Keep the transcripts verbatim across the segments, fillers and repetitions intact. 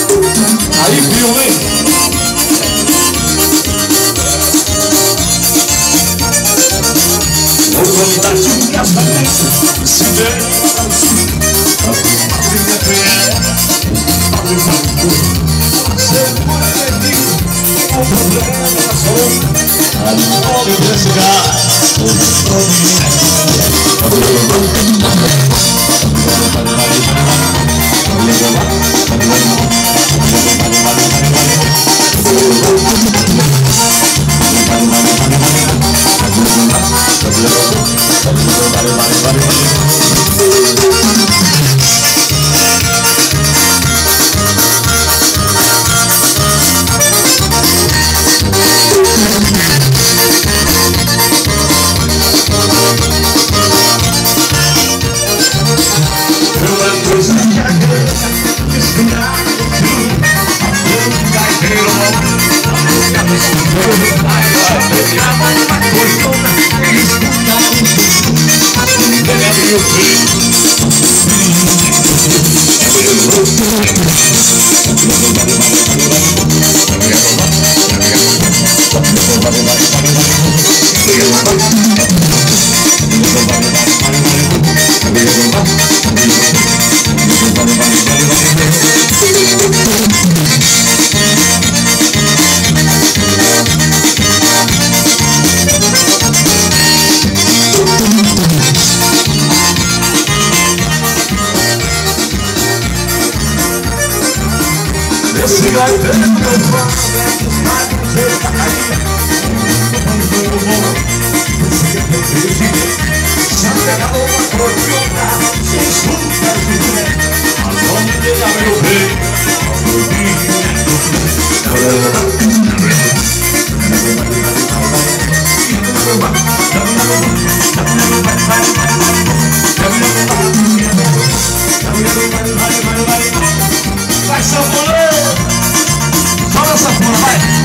Aí viu, hein? Vou contar de um casamento, se der a minha fé, a minha fé, segura comigo, o problema é só a nome desse lugar, o nome esse gaiteiro que eu falo é dos magos de Bahia. Esse gaiteiro já pegava uma cordiona, se escuta de mulher, a nome dela meu rei, vai sanfoneiro, solta a sanfona, vai!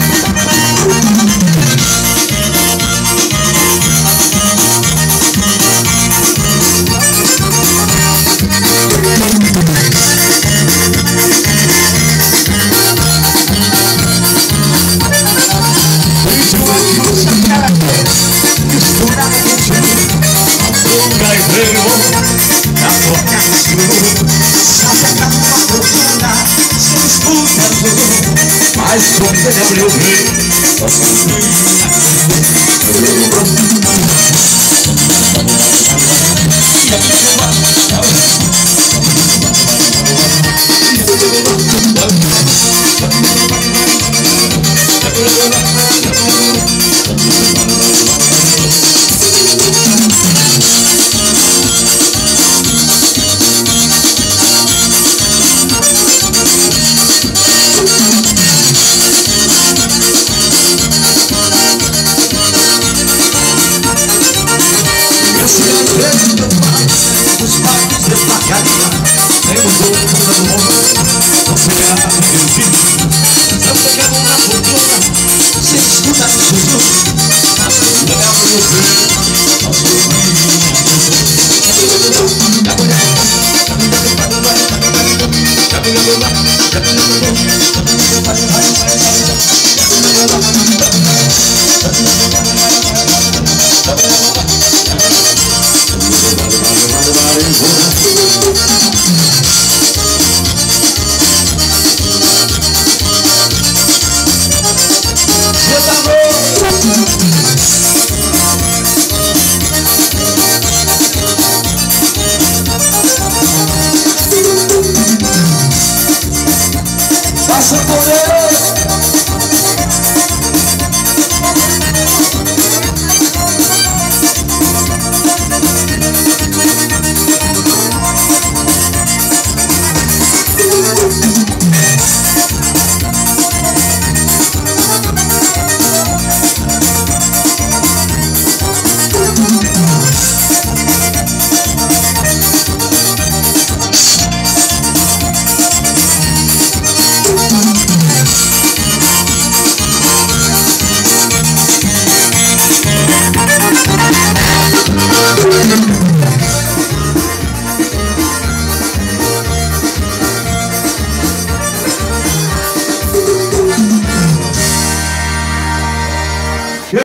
Um gaiteiro na boca do escuro, já pegava uma cordiona, se escuta tudo, mas quando ele abriu o rei, nossa os pais de Macaria, temos outra do mundo, você é a meu filho, já pegamos uma fortuna, se escuta no sussurro, a sua é o meu filho, ao seu filho, a sua